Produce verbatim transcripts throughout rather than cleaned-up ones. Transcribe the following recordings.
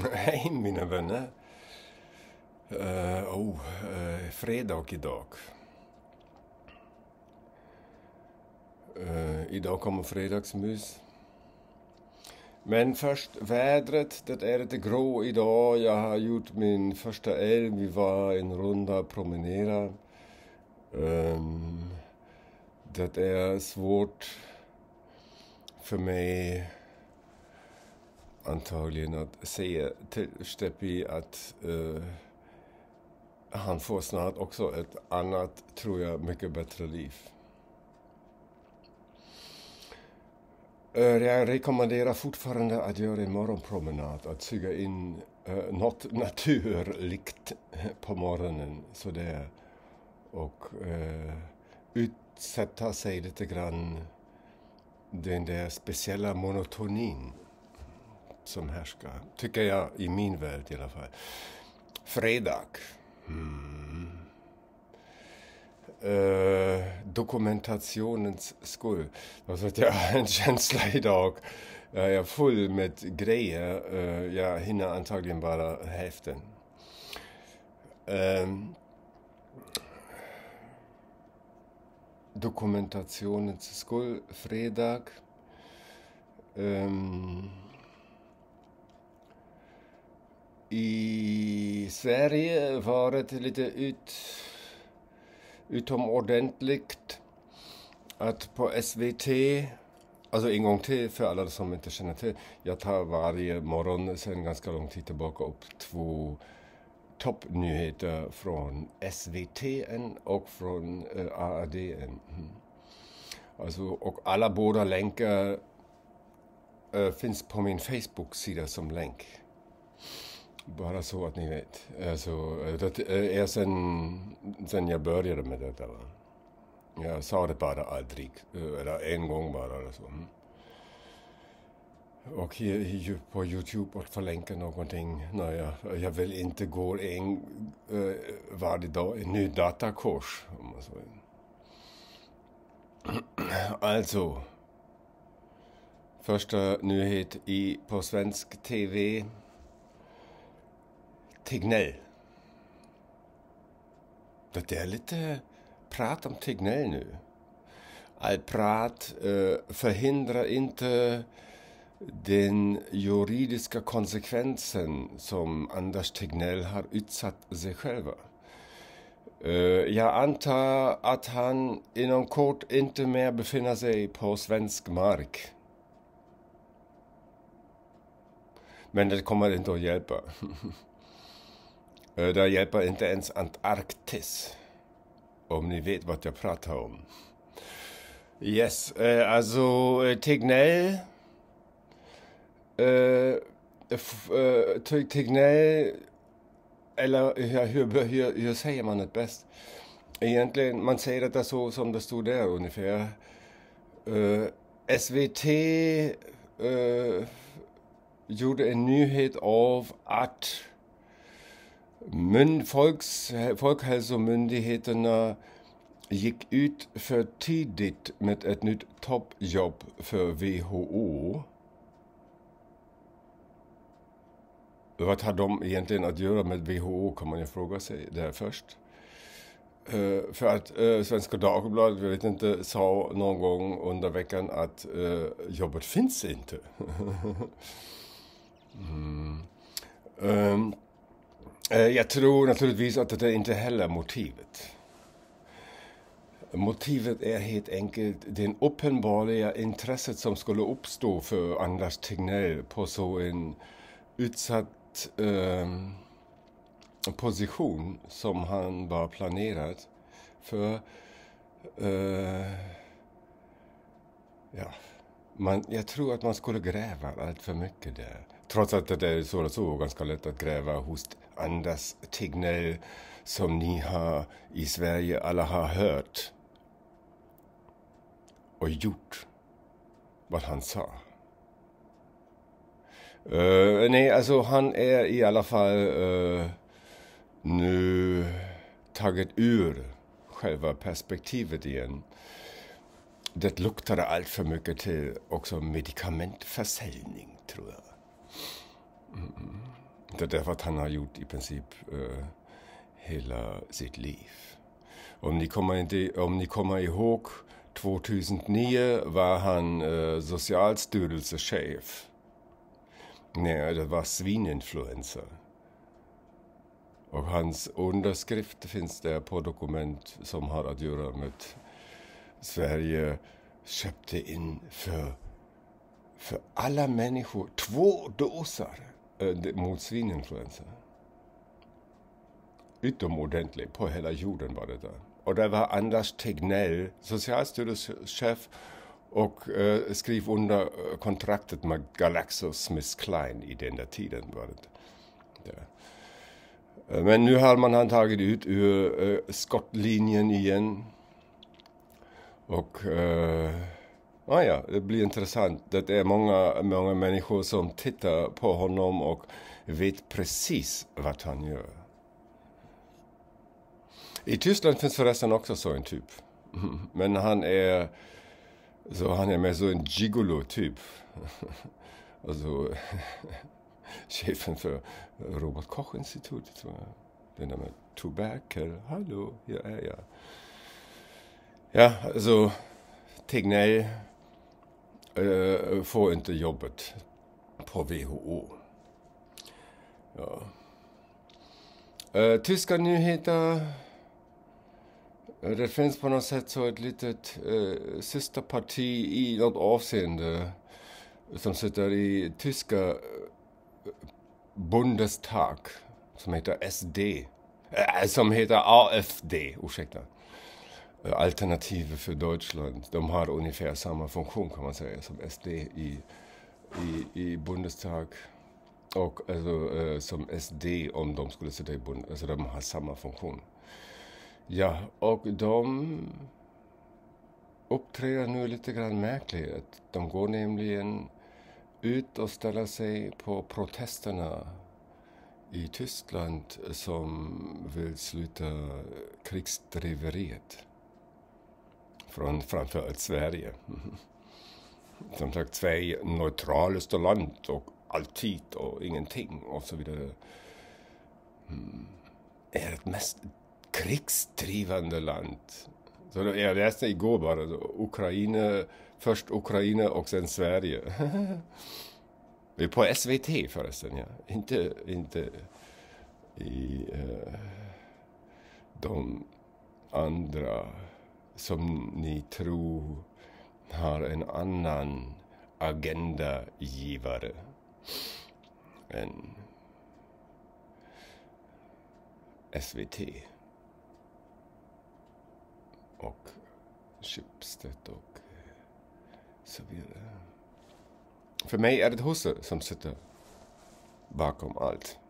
Hej mina vänner. Uh, oh, uh, fredag idag. Uh, idag kommer fredagsmys. Men först vädret, det är lite grå idag. Jag har gjort min första älg. Vi var en runda promenera. Um, det är svårt för mig antagligen att säga till Steppi att uh, han får snart också ett annat, tror jag, mycket bättre liv. Uh, jag rekommenderar fortfarande att göra en morgonpromenad, att suga in uh, något naturligt på morgonen så det, och uh, utsätta sig lite grann den där speciella monotonin som härskar, tycker jag, i min värld i alla fall. Fredag. Mm. Uh, dokumentationens skull. Alltså att jag har en känsla idag. Jag är full med grejer. Uh, jag hinner antagligen bara hälften. Uh, dokumentationens skull. Fredag. Um, I Sverige var det lite ut, utomordentligt att på S V T, alltså en gång till för alla som inte känner till, jag tar varje morgon sedan ganska lång tid tillbaka upp två toppnyheter från S V T och från uh, A D. Mm. Alltså, och alla båda länkar uh, finns på min Facebook-sida som länk. Bara så att ni vet. Alltså, det är sen, sen jag började med detta. Va? Jag sa det bara aldrig. Eller en gång bara. Eller så. Och här på YouTube och förlänka någonting. Nej, jag, jag vill inte gå en uh, varje dag en ny datakurs. Alltså. Första nyhet i, på svensk tv. Tegnell. Det är lite prat om Tegnell nu. All prat uh, förhindrar inte den juridiska konsekvensen som Anders Tegnell har utsatt sig själva. Uh, jag antar att han inom kort inte mer befinner sig på svensk mark. Men det kommer inte att hjälpa. Det hjälper inte ens Antarktis, om ni vet vad jag pratar om. Yes, uh, alltså Tegnell, uh, uh, Tegnell, eller hur, hur, hur säger man det bäst? Egentligen, man säger det så som det stod där ungefär. Uh, S V T uh, gjorde en nyhet av att Men folks, Folkhälsomyndigheterna gick ut för tidigt med ett nytt toppjobb för W H O. Vad har de egentligen att göra med W H O, kan man ju fråga sig där först. Uh, för att uh, Svenska Dagbladet, jag vet inte, sa någon gång under veckan att uh, jobbet finns inte. mm. um, Jag tror naturligtvis att det inte heller är motivet. Motivet är helt enkelt det uppenbara intresset som skulle uppstå för Anders Tegnell på så en utsatt eh, position som han var planerat för. Eh, ja, man, jag tror att man skulle gräva allt för mycket där. Trots att det är så och så ganska lätt att gräva hos Anders Tegnell som ni har i Sverige alla har hört och gjort vad han sa. Uh, nej, alltså han är i alla fall uh, nu tagit ur själva perspektivet igen. Det luktade allt för mycket till också medikamentförsäljning, tror jag. Mm. Det är därför att han har gjort i princip uh, hela sitt liv. Om ni kommer, inte, om ni kommer ihåg tjugohundranio var han uh, socialstyrelsechef. Nej, det var svininfluensa. Och hans underskrift finns där på dokument som har att göra med Sverige köpte in för, för alla människor två doser äh, mot svininfluensa. Utomordentligt på hela jorden var det där. Och det var Anders Tegnell, socialstyrelsechef, och äh, skrev under kontraktet med GlaxoSmithKline i den där tiden var det där. Men nu har man han tagit ut ur uh, skottlinjen igen. Och uh, ah ja, det blir intressant. Det är många, många människor som tittar på honom och vet precis vad han gör. I Tyskland finns förresten också så en typ. Men han är så han är med så en gigolo-typ. Alltså chefen för Robert Koch-institutet, tror jag. Den där med Tuberkel. Hallå, här är jag. Ja, alltså Tegnell äh, får inte jobbet på W H O. Ja. Äh, tyska nyheter. Det finns på något sätt så ett litet äh, systerparti i något avseende som sitter i tyska Bundestag som heter S D, äh, som heter A F D, ursäkta. Alternative för Deutschland. De har ungefär samma funktion kan man säga som S D i, i, i Bundestag. Och alltså, äh, som S D om de skulle sitta i Bundestag. Alltså de har samma funktion. Ja, och de uppträder nu lite grann märkligt. De går nämligen ut och ställer sig på protesterna i Tyskland som vill sluta krigsdriveriet från framförallt Sverige. Som sagt, Sverige neutralaste land och alltid och ingenting och så vidare. Mm. Är ett mest krigsdrivande land. Så jag läste igår bara Ukraina, först Ukraina och sen Sverige. Det är på S V T förresten, ja. Inte, inte i uh, de andra som ni tror har en annan agendagivare än S V T och Schibsted och så vidare. För mig är det husse som sitter bakom allt.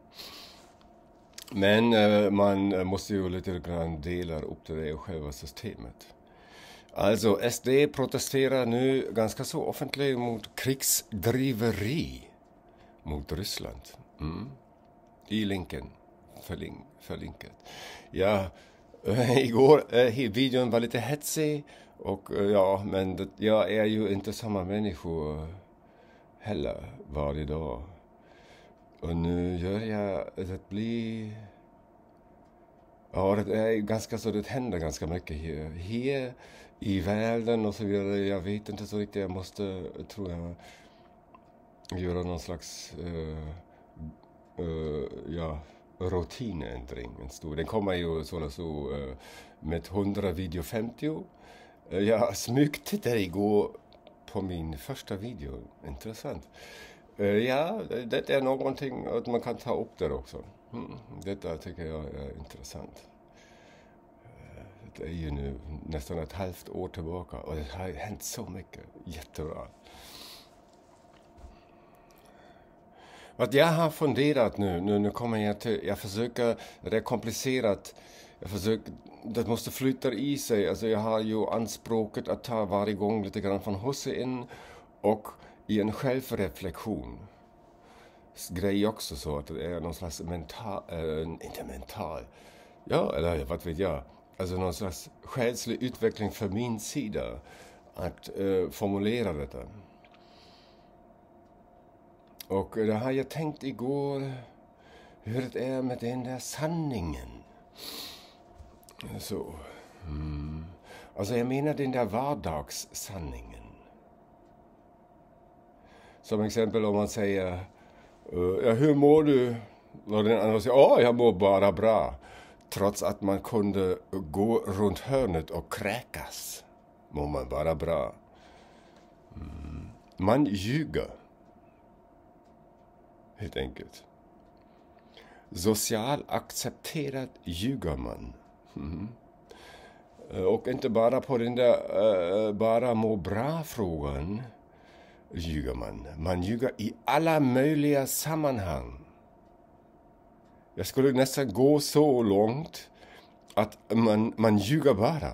Men äh, man måste ju lite grann dela upp det där själva systemet. Alltså S D protesterar nu ganska så offentligt mot krigsdriveri mot Ryssland. Mm. I länken. Förlink, förlinkat. Ja, äh, igår äh, videon var lite hetsig. Och äh, ja, men det, jag är ju inte samma människa heller varje dag. Och nu gör jag det blir... Ja, det är ganska så, det händer ganska mycket här. Här i världen och så vidare. Jag vet inte så riktigt, jag måste, tror jag, göra någon slags uh, uh, ja, rutinändring. En stor. Den kommer ju sådana så uh, med hundra video femtio. Uh, jag smygtittade igår på min första video. Intressant. Uh, ja, det är någonting att man kan ta upp där också. Mm, detta tycker jag är intressant. Det är ju nu nästan ett halvt år tillbaka och det har hänt så mycket. Jättebra. Vad jag har funderat nu, nu, nu kommer jag till, jag försöker, det är komplicerat. Jag försöker, det måste flytta i sig. Alltså jag har ju anspråket att ta varje gång lite grann från huset in och i en självreflektion. Grej också så att det är någon slags mental, äh, inte mental, ja eller vad vet jag, alltså någon slags själslig utveckling för min sida att äh, formulera detta. Och det har jag tänkt igår hur det är med den där sanningen. Så. Mm. Alltså jag menar den där vardagssanningen. Som exempel om man säger, ja, hur mår du? Och den andra säger, ja, jag mår bara bra. Trots att man kunde gå runt hörnet och kräkas, mår man bara bra. Mm. Man ljuger. Helt enkelt. Social accepterat ljuger man. Mm. Och inte bara på den där uh, bara må bra-frågan ljuger man. Man ljuger i alla möjliga sammanhang. Jag skulle nästan gå så långt att man, man ljuger bara.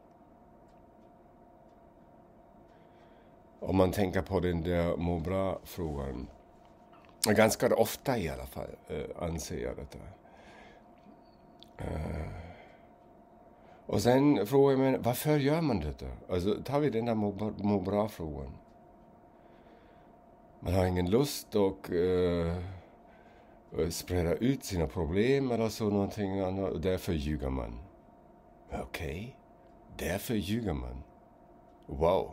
Om man tänker på den där må bra-frågan. Ganska ofta i alla fall uh, anser jag detta. Uh, och sen frågar jag mig, varför gör man detta? Alltså tar vi den där må, må bra-frågan. Man har ingen lust och uh, sprida ut sina problem eller så någonting annat. Och därför ljuger man. Okej, okay. Därför ljuger man. Wow.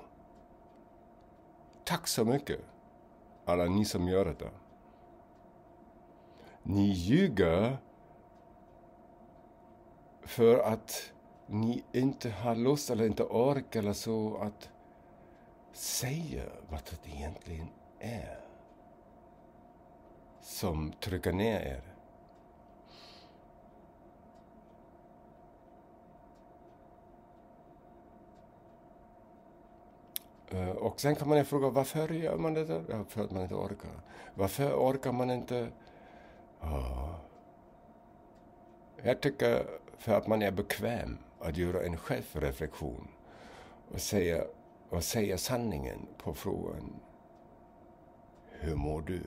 Tack så mycket, alla ni som gör detta. Ni ljuger för att ni inte har lust eller inte orkar eller så att säga vad det egentligen är som trycker ner er. Uh, och sen kan man ju fråga, varför gör man det? Ja, för att man inte orkar. Varför orkar man inte? Uh, jag tycker för att man är bekväm att göra en självreflektion och säga, och säga sanningen på frågan. Hur mår du?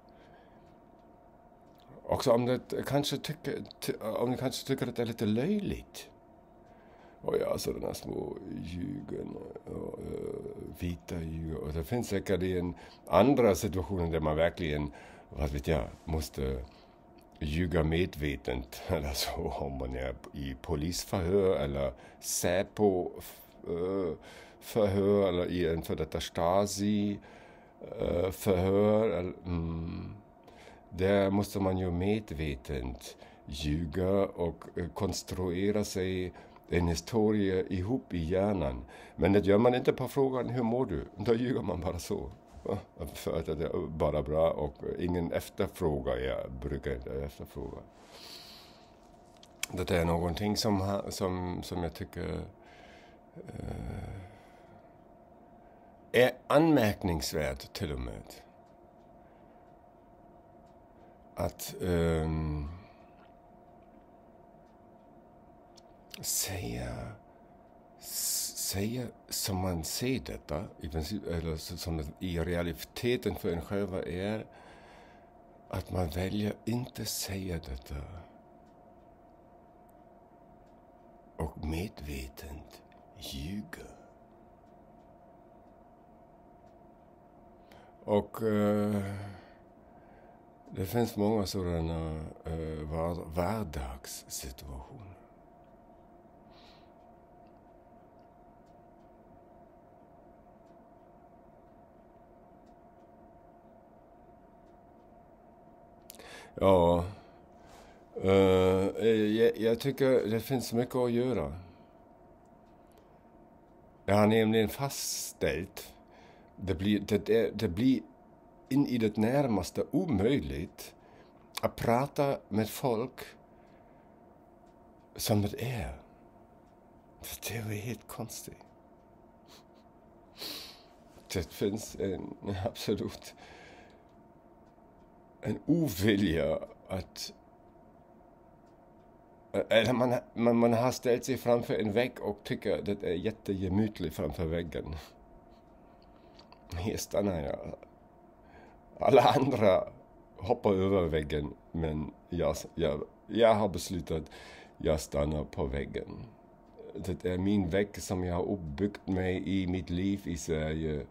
Också om det kanske tycker, om ni kanske tycker att det är lite löjligt. Och ja, sådana små ljugen och uh, vita ljuger. Och det finns säkert i en andra situationer där man verkligen, vad vet jag, måste ljuga medvetet. Eller så om man är i polisförhör eller Säpo uh, förhör eller i en för detta Stasi uh, förhör. Eller, mm, där måste man ju medvetet ljuga och uh, konstruera sig en historia ihop i hjärnan. Men det gör man inte på frågan, hur mår du? Då ljuger man bara så. För att det är bara bra och ingen efterfråga. Jag brukar inte efterfråga. Det är någonting som, som, som jag tycker uh, är anmärkningsvärt till och med. Att um, säga, säga som man ser detta, i princip, eller som det i realiteten för en själv är, att man väljer inte säga detta. Och medvetet ljuga. Och uh, det finns många sådana uh, var, vardagssituationer. Ja, uh, jag, jag tycker det finns mycket att göra. Jag har nämligen fastställt, det blir, det, är, det blir in i det närmaste omöjligt att prata med folk som det är. Det är helt konstigt. Det finns en absolut en ovilja att eller man, man, man har ställt sig framför en vägg och tycker att det är jättegemytligt framför väggen. Här stannar jag. Alla andra hoppar över väggen, men jag, jag, jag har beslutat att jag stannar på väggen. Det är min vägg som jag har uppbyggt mig i mitt liv i Sverige.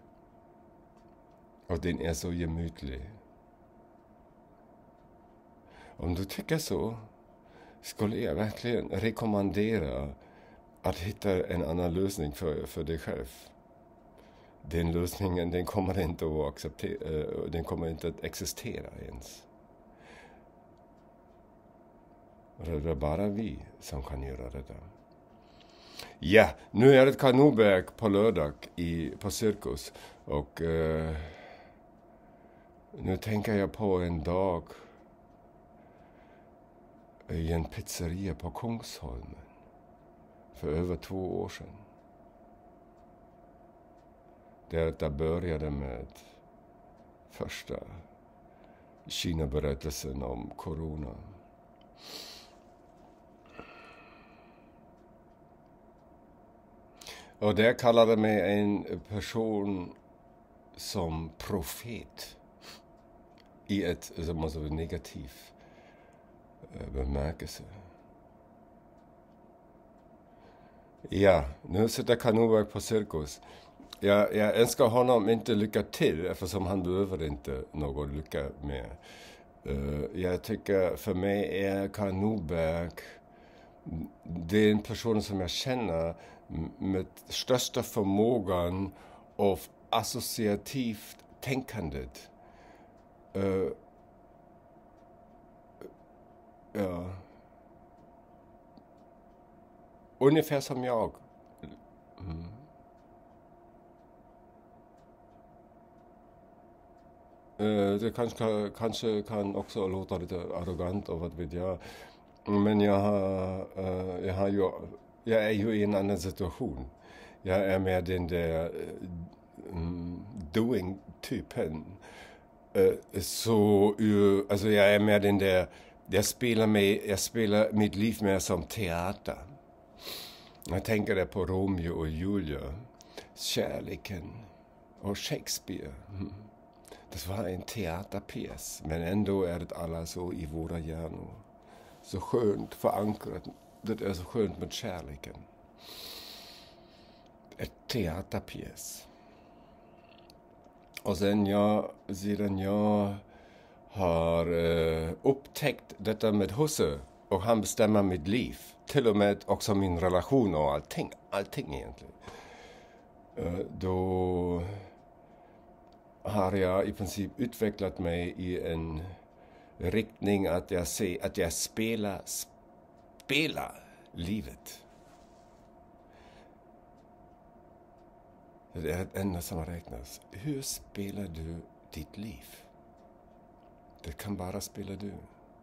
Och den är så gemytlig. Om du tycker så, skulle jag verkligen rekommendera att hitta en annan lösning för, för dig själv. Den lösningen, den kommer inte att acceptera, den kommer inte att existera ens. Det är bara vi som kan göra det där. Ja, nu är det Kanoberg på lördag i, på Cirkus. Och eh, nu tänker jag på en dag i en pizzeria på Kungsholmen. För över två år sedan. Där det började med första Kina-berättelsen om corona. Och där kallade mig en person som profet i ett som alltså, negativ bemärkelse. Ja, nu sitter Kanoberg på Cirkus. Jag, jag önskar honom inte lycka till eftersom han behöver inte någon lycka med. Uh, jag tycker för mig är Kanoberg den person som jag känner med största förmågan av associativt tänkandet. Uh, ja. Ungefär som jag. Mm. Uh, det kanske, kanske kan också låta lite arrogant och vad vet jag. Men jag, har, uh, jag, har ju, jag är ju i en annan situation. Jag är med den där um, doing-typen. Uh, så uh, alltså jag är med den där, jag spelar, med, jag spelar mitt liv mer som teater. Jag tänker det på Romeo och Julia, kärleken och Shakespeare. Mm. Det var en teaterpjäs, men ändå är det alla så i våra hjärnor. Så skönt förankrat, det är så skönt med kärleken. Ett teaterpjäs. Och sen jag, sedan jag har uh, upptäckt detta med husse och han bestämmer mitt liv. Till och med också min relation och allting, allting egentligen. Uh, då har jag i princip utvecklat mig i en riktning att jag ser att jag spelar, spelar livet. Det är det enda som räknas. Hur spelar du ditt liv? Det kan bara spela du.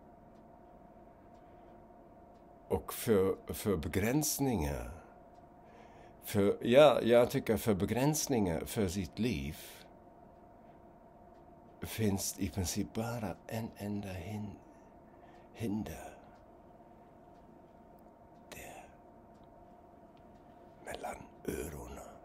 Och för, för begränsningar, för, ja, jag tycker för begränsningar för sitt liv finns i princip bara en enda hin- hinder. Där. Mellan öronen.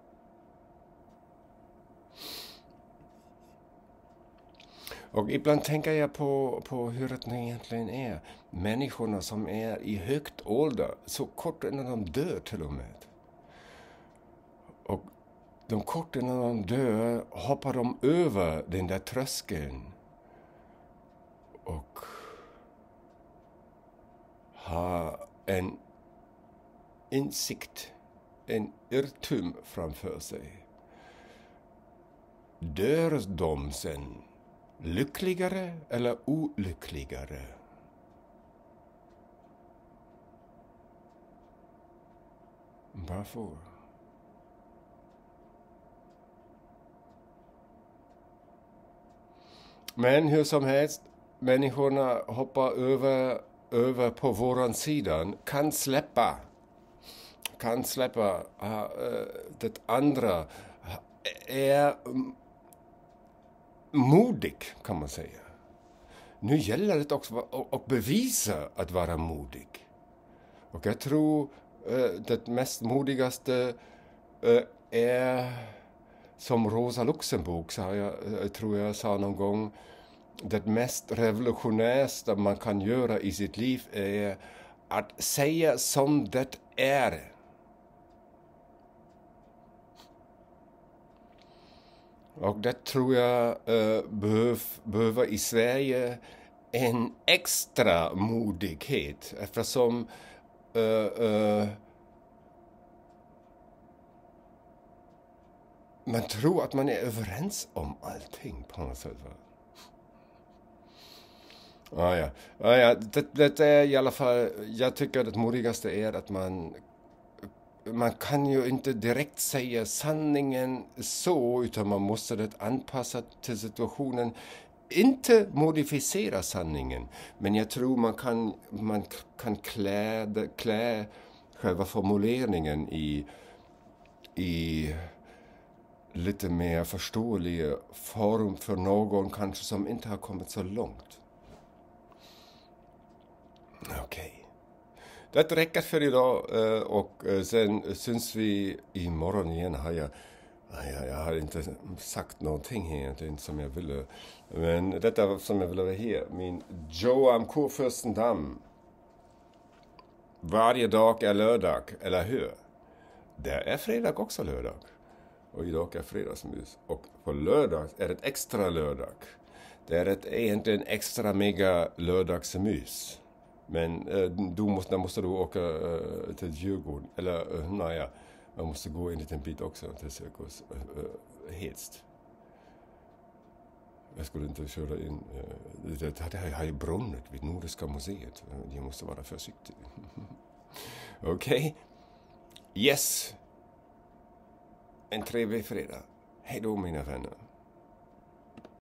Och ibland tänker jag på, på hur det egentligen är. Människorna som är i högt ålder, så kort innan de dör till och med. Och de kort innan de dör hoppar de över den där tröskeln. Och har en insikt, en irrtum framför sig. Dör de sen lyckligare eller olyckligare? Varför? Men hur som helst, människorna hoppar över, över på våran sidan, kan släppa, kan släppa uh, det andra, är modig kan man säga. Nu gäller det också att bevisa att vara modig. Och jag tror uh, det mest modigaste uh, är, som Rosa Luxemburg sa, jag, jag tror jag sa någon gång, det mest revolutionära man kan göra i sitt liv är att säga som det är. Och det tror jag uh, behöv, behöver i Sverige en extra modighet eftersom uh, uh, man tror att man är överens om allting på något sätt. Va? Ah, ja. Ah, ja. Det, det är i alla fall, jag tycker att det modigaste är att man man kan ju inte direkt säga sanningen så, utan man måste det anpassa till situationen. Inte modifiera sanningen, men jag tror man kan, man kan klä, klä själva formuleringen i, i lite mer förståelig form för någon kanske som inte har kommit så långt. Okej. Okay. Det räcker för idag och sen syns vi imorgon igen. Har jag, jag har inte sagt någonting egentligen som jag ville. Men detta som jag ville vara här. Min Joam Kurfürstendamm. Varje dag är lördag, eller hur? Det är fredag också lördag. Och idag är fredagsmys. Och på lördag är det extra lördag. Det är ett egentligen extra mega lördagsmys. Men eh, då måste, måste du åka eh, till Djurgården. Eller eh, naja, man måste gå en liten bit också till Cirkus eh, Hedst. Jag skulle inte köra in. Eh, det, det här har ju brunnit vid Nordiska museet. Jag måste vara försiktig. Okej. Okay. Yes. En trevlig fredag. Hej då mina vänner.